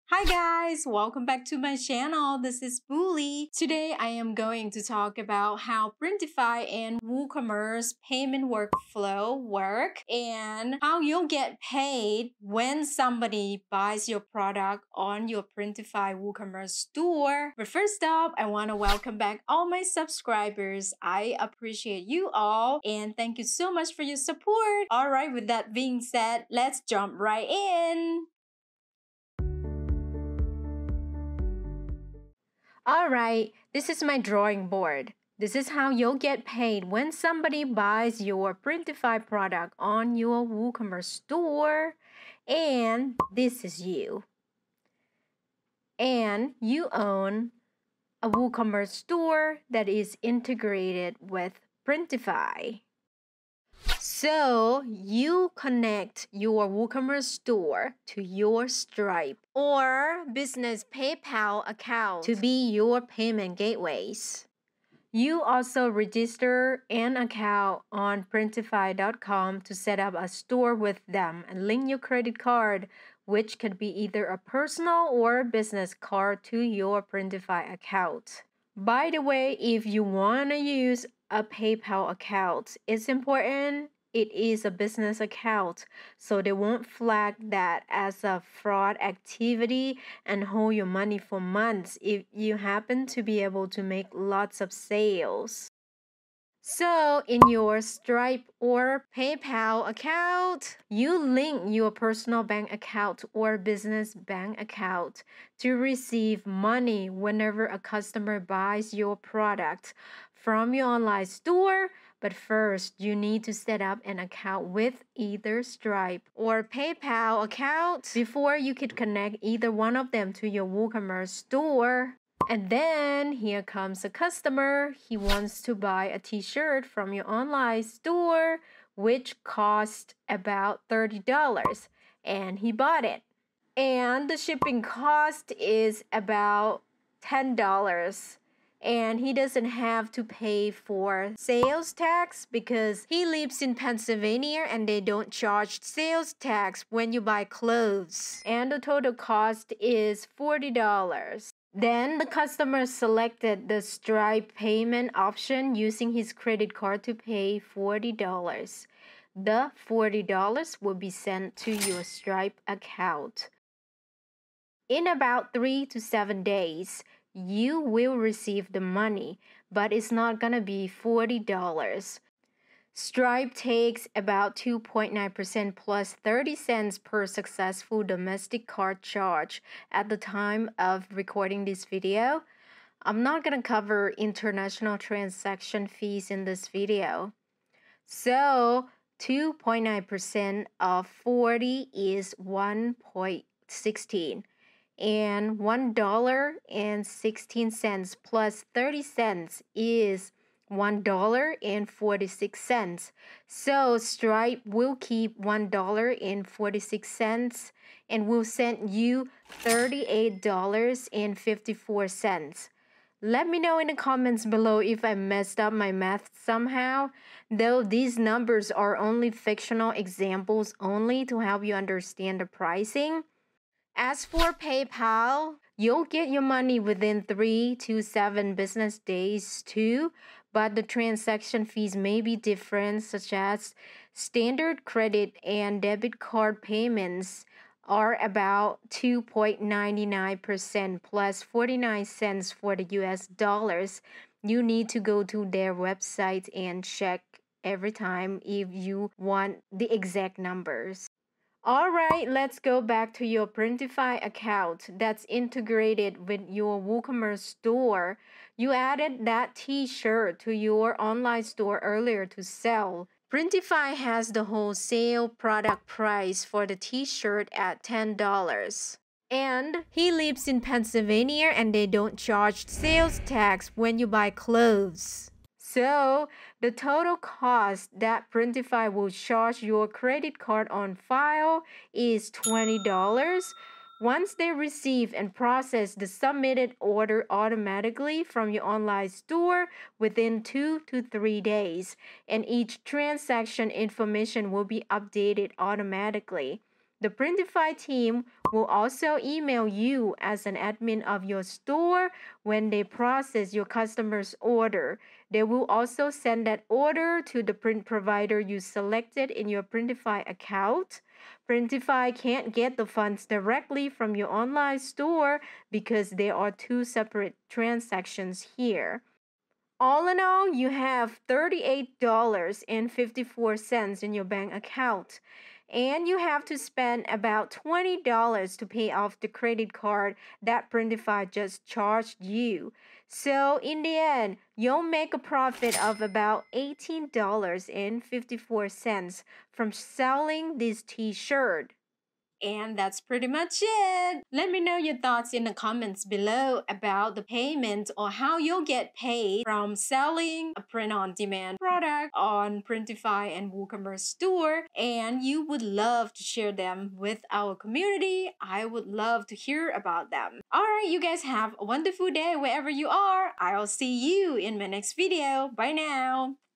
Hi guys, welcome back to my channel. This is Bully. Today I am going to talk about how Printify and WooCommerce payment workflow work and how you'll get paid when somebody buys your product on your Printify WooCommerce store. But first up, I want to welcome back all my subscribers. I appreciate you all and thank you so much for your support. Alright, with that being said, let's jump right in. Alright, this is my drawing board. This is how you'll get paid when somebody buys your Printify product on your WooCommerce store. And this is you. And you own a WooCommerce store that is integrated with Printify. So you connect your WooCommerce store to your Stripe or business PayPal account to be your payment gateways. You also register an account on Printify.com to set up a store with them and link your credit card, which could be either a personal or business card, to your Printify account. By the way, if you want to use a PayPal account, it's important it is a business account, so they won't flag that as a fraud activity and hold your money for months if you happen to be able to make lots of sales. So in your Stripe or PayPal account, you link your personal bank account or business bank account to receive money whenever a customer buys your product from your online store. But first, you need to set up an account with either Stripe or PayPal account before you could connect either one of them to your WooCommerce store. And then here comes a customer. He wants to buy a t-shirt from your online store, which cost about $30, and he bought it. And the shipping cost is about $10. And he doesn't have to pay for sales tax because he lives in Pennsylvania and they don't charge sales tax when you buy clothes. And the total cost is $40. Then the customer selected the Stripe payment option using his credit card to pay $40. The $40 will be sent to your Stripe account. In about 3 to 7 days, you will receive the money, but it's not gonna be $40. Stripe takes about 2.9% plus 30 cents per successful domestic card charge at the time of recording this video. I'm not gonna cover international transaction fees in this video. So 2.9% of 40 is 1.16. And $1.16 plus 30 cents is $1.46. So Stripe will keep $1.46 and will send you $38.54. Let me know in the comments below if I messed up my math somehow, though these numbers are only fictional examples only to help you understand the pricing. As for PayPal, you'll get your money within 3 to 7 business days too, but the transaction fees may be different, such as standard credit and debit card payments are about 2.99% plus 49 cents for the US dollars. You need to go to their website and check every time if you want the exact numbers. Alright, let's go back to your Printify account that's integrated with your WooCommerce store. You added that t-shirt to your online store earlier to sell. Printify has the wholesale product price for the t-shirt at $10. And he lives in Pennsylvania and they don't charge sales tax when you buy clothes. So the total cost that Printify will charge your credit card on file is $20. Once they receive and process the submitted order automatically from your online store within 2 to 3 days, and each transaction information will be updated automatically. The Printify team will also email you as an admin of your store when they process your customer's order. They will also send that order to the print provider you selected in your Printify account. Printify can't get the funds directly from your online store because there are two separate transactions here. All in all, you have $38.54 in your bank account. And you have to spend about $20 to pay off the credit card that Printify just charged you. So in the end, you'll make a profit of about $18.54 from selling this t-shirt. And that's pretty much it. Let me know your thoughts in the comments below about the payment or how you'll get paid from selling a print-on-demand product on Printify and WooCommerce store. And you would love to share them with our community. I would love to hear about them. Alright, you guys have a wonderful day wherever you are. I'll see you in my next video. Bye now.